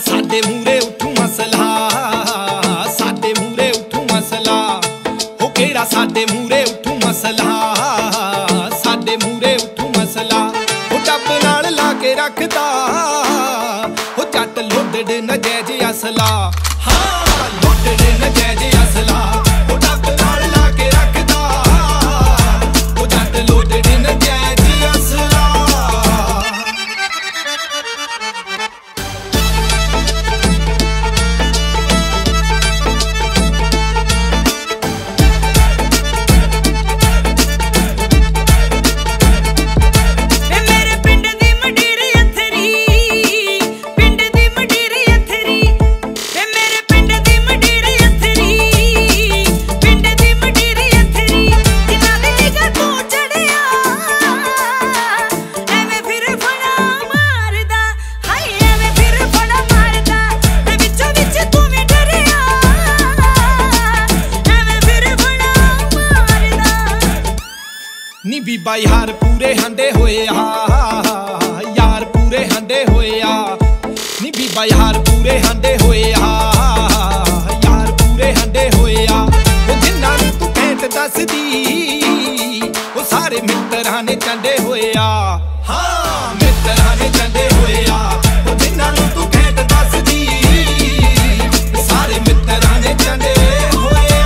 साडे मूरे उठू मसला, साडे मूरे उठू मसला, हो केड़ा साडे मूरे उठू मसला, साडे मूरे उठू मसला। हो डब नाल ला के रखदा, हो जट लोडड नजैज असला, हाँ लोडड नजैज असला। हो डब नाल ला के रखदा, हो जट लोडड नजैज असला। नी बीबा यार पूरे हंडे होए आ, यार पूरे हंडे होए आ। नी बीबा यार पूरे हंडे होए आ, यार पूरे हंडे होए आ। वो जिन्ना नूं तू भेंट दसदी, वो सारे मित्तरां ने चंडे होए आ, हाँ मित्तरां ने चंडे होए आ। वो जिन्ना नूं तू भेंट दसदी, सारे मित्तरां ने चंडे होए आ।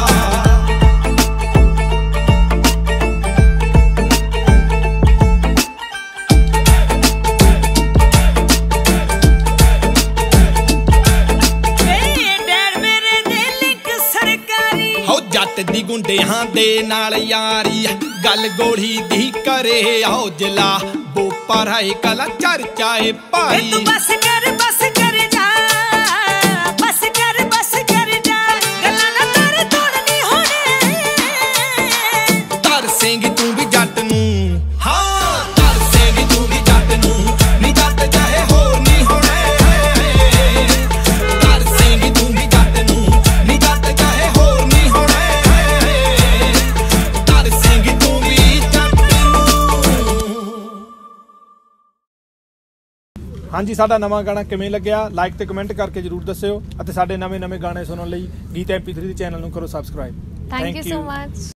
जट दी गुंडियां दे नाल यारी, गल गोली दी करे औजला। बोपा राए कला चर्चाए भाई, तू बस कर जा, बस कर जा, गल्लां ना तेरे तोड़नी होने। तरसेंगी तू भी जट नूं, हाँ तरसेंगी तू भी जट नूं, नी जट चाहे होर नी होणे। तरसेंगी तू भी जट नूं, नी जट चाहे होर नी होणे। ਹਾਂਜੀ ਸਾਡਾ ਨਵਾਂ ਗਾਣਾ ਕਿਵੇਂ ਲੱਗਿਆ ਲਾਈਕ ਤੇ ਕਮੈਂਟ ਕਰਕੇ ਜਰੂਰ ਦੱਸਿਓ ਅਤੇ ਸਾਡੇ ਨਵੇਂ-ਨਵੇਂ ਗਾਣੇ ਸੁਣਨ ਲਈ ਗੀਤ MP3 ਦੇ ਚੈਨਲ ਨੂੰ ਕਰੋ subscribe. Thank you so much.